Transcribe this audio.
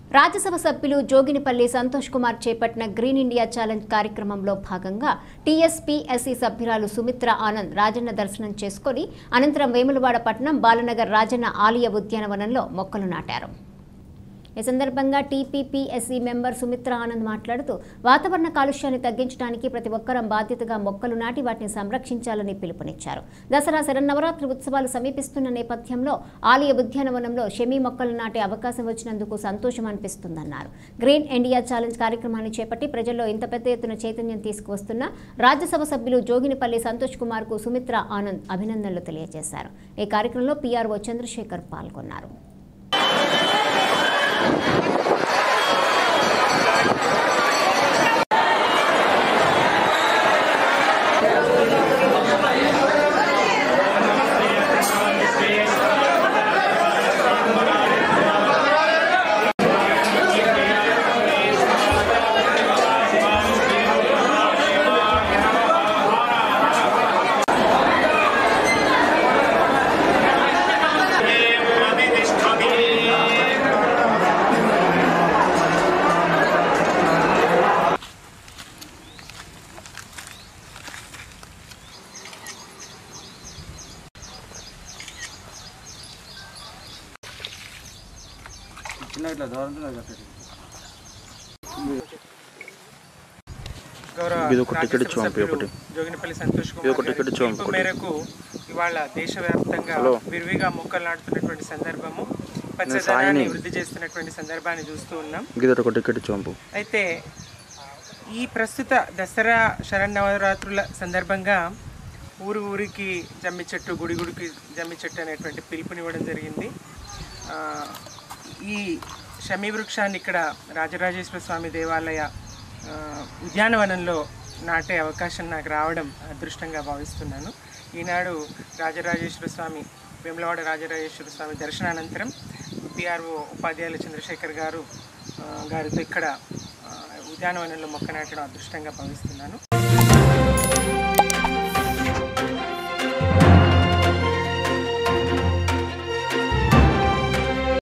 రాజ్యసభ సభ్యులు జోగినిపల్లి సంతోష్ కుమార్ చేపట్టిన green India challenge కార్యక్రమంలో భాగంగా టీఎస్పీఎస్సీ సభ్యురాలు సుమిత్ర ఆనంద్ రాజన్న దర్శనం చేసుకుని అనంతరం వేములవాడ పట్టణం బాలనగర్ రాజన్న ఆలయ ఉద్యానవనంలో మొక్కలు నాటారు. ఈ సందర్భంగా టీపీపీఎస్సీ మెంబర్ సుమిత్ర ఆనంద్ మాట్లాడుతూ వాతావరణ కాలుష్యాన్ని తగ్గించడానికి ప్రతి ఒక్కరం బాధ్యతగా మొక్కలు నాటి వాటిని సంరక్షించాలని పిలుపునిచ్చారు. దసరా శరన్నవరాత్రి ఉత్సవాలు సమీపిస్తున్న నేపథ్యంలో ఆలయ ఉద్యానవనంలో షమీ మొక్కలు నాటే అవకాశం వచ్చినందుకు సంతోషం అనిపిస్తుందన్నారు. గ్రీన్ ఇండియా ఛాలెంజ్ కార్యక్రమాన్ని చేపట్టి ప్రజల్లో ఇంత పెద్ద ఎత్తున చైతన్యం తీసుకువస్తున్న రాజ్యసభ సభ్యులు జోగినిపల్లి సంతోష్ కుమార్ కు సుమిత్ర ఆనంద్ అభినందనలు తెలియజేశారు. ఈ కార్యక్రమంలో పీఆర్ఓ చంద్రశేఖర్ పాల్గొన్నారు. జోగినిపల్లి సంతోష్ కుమార్ మేరకు ఇవాళ దేశవ్యాప్తంగా విరివిగా మొక్కలు నాటుతున్నటువంటి సందర్భము, పచ్చదనాన్ని వృద్ధి చేస్తున్నటువంటి సందర్భాన్ని చూస్తూ ఉన్నాం. అయితే ఈ ప్రస్తుత దసరా శరన్నవరాత్రుల సందర్భంగా ఊరికి జమ్మి చెట్టు, గుడికి జమ్మి చెట్టు అనేటువంటి పిలుపునివ్వడం జరిగింది. ఈ షమీ వృక్షాన్ని ఇక్కడ రాజరాజేశ్వర స్వామి దేవాలయ ఉద్యానవనంలో నాటే అవకాశం నాకు రావడం అదృష్టంగా భావిస్తున్నాను. ఈనాడు వేములవాడ రాజరాజేశ్వర స్వామి దర్శనానంతరం పీఆర్ఓ ఉపాధ్యాయులు చంద్రశేఖర్ గారితో ఇక్కడ ఉద్యానవనంలో మొక్క నాటడం అదృష్టంగా భావిస్తున్నాను.